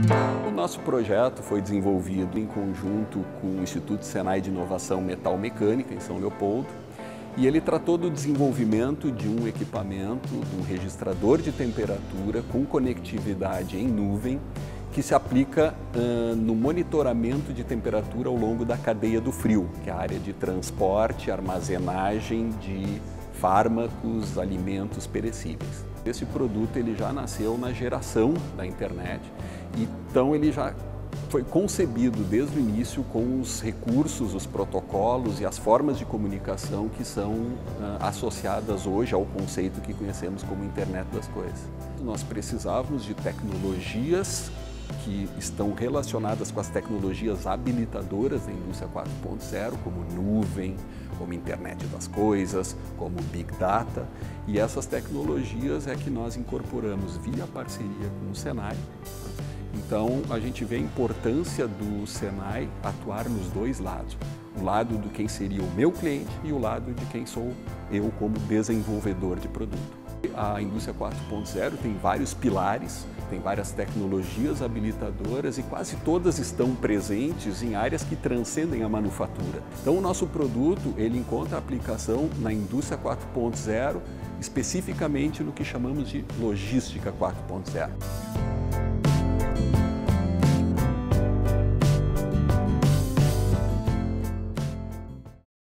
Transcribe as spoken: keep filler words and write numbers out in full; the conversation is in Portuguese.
O nosso projeto foi desenvolvido em conjunto com o Instituto Senai de Inovação Metal Mecânica, em São Leopoldo, e ele tratou do desenvolvimento de um equipamento, de um registrador de temperatura com conectividade em nuvem, que se aplica uh, no monitoramento de temperatura ao longo da cadeia do frio, que é a área de transporte e armazenagem de fármacos, alimentos perecíveis. Esse produto ele já nasceu na geração da internet, então ele já foi concebido desde o início com os recursos, os protocolos e as formas de comunicação que são uh, associadas hoje ao conceito que conhecemos como Internet das Coisas. Nós precisávamos de tecnologias que estão relacionadas com as tecnologias habilitadoras da indústria quatro ponto zero, como nuvem, como internet das coisas, como Big Data, e essas tecnologias é que nós incorporamos via parceria com o Senai. Então, a gente vê a importância do Senai atuar nos dois lados, o lado de quem seria o meu cliente e o lado de quem sou eu como desenvolvedor de produto. A indústria quatro ponto zero tem vários pilares, tem várias tecnologias habilitadoras e quase todas estão presentes em áreas que transcendem a manufatura. Então o nosso produto ele encontra aplicação na indústria quatro ponto zero, especificamente no que chamamos de logística quatro ponto zero.